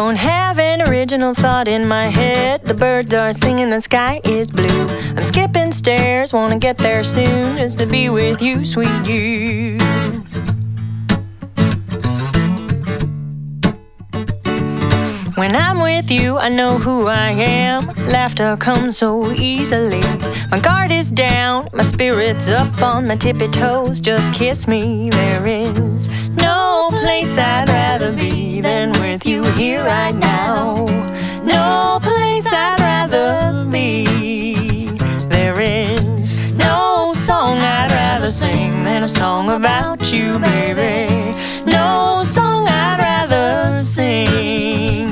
Don't have an original thought in my head. The birds are singing, the sky is blue. I'm skipping stairs, wanna get there soon, just to be with you, sweet you. When I'm with you, I know who I am. Laughter comes so easily. My guard is down, my spirit's up on my tippy toes. Just kiss me. There is no place I'd rather be than with you here right now. No place I'd rather be. There is no song I'd rather sing than a song about you, baby. No song I'd rather sing.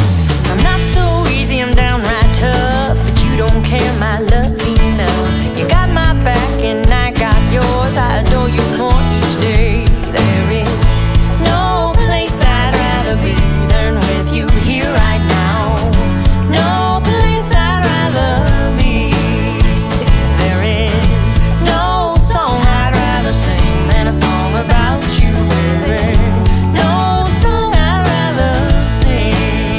I'm downright tough, but you don't care, my love's enough. You got my back and I got yours. I adore you more each day. There is no place I'd rather be than with you here right now. No place I'd rather be. There is no song I'd rather sing than a song about you, baby. No song I'd rather sing.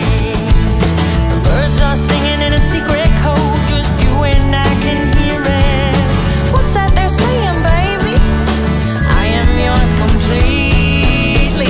Singing in a secret code, just you and I can hear it. What's that they're saying, baby? I am yours completely.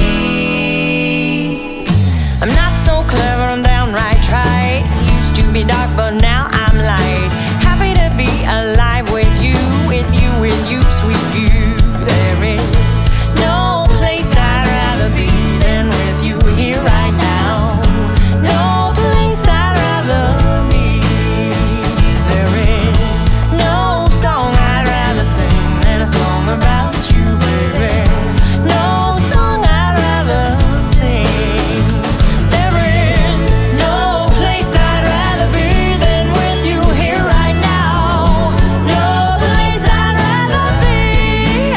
I'm not so clever, I'm downright trite. Used to be dark, but now I'm light. Happy to be alive with you, with you, with you, sweet you. There is no place I'd rather be than with you here right now. No place I'd rather be. There is no song I'd rather sing than a song about you, baby. No song I'd rather sing. There is no place I'd rather be than with you here right now. No place I'd rather be.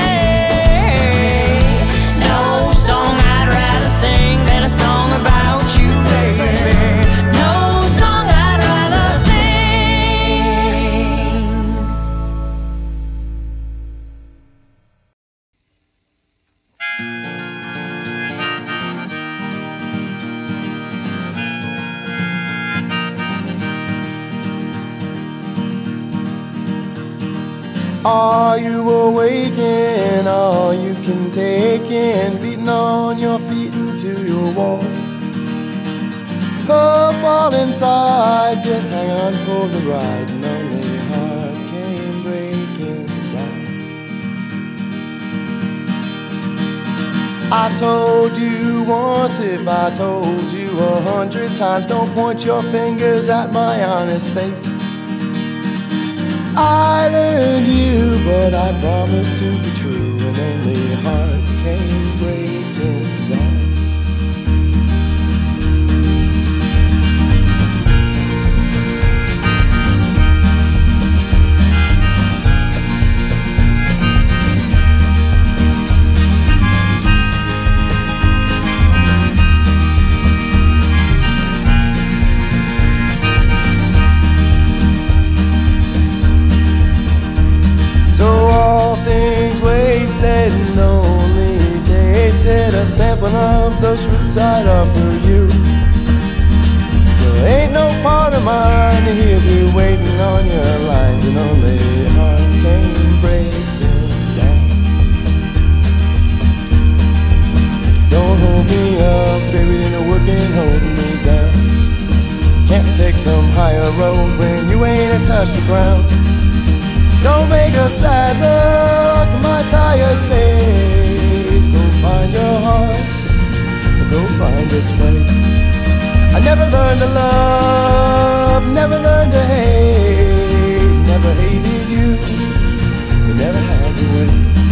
No song I'd rather sing than a song about you, baby. No song I'd rather sing. Are you awakened? All you can take in, beating on your feet into your walls. Up all inside, just hang on for the ride, and only your heart came breaking down. I told you once, if I told you 100 times, don't point your fingers at my honest face. I learned you, but I promised to be true, and only your heart came breaking down. So all things wasted and only tasted a sample of those fruits I'd offer you. There ain't no part of mine he'll be waiting on your lines, and only your heart came breaking down. So don't hold me up, baby, in the working holding me down. Can't take some higher road when you ain't touched the ground. Don't make a sad look to my tired face. Go find your heart, go find its place. I never learned to love, never learned to hate. Never hated you, you never had to wait.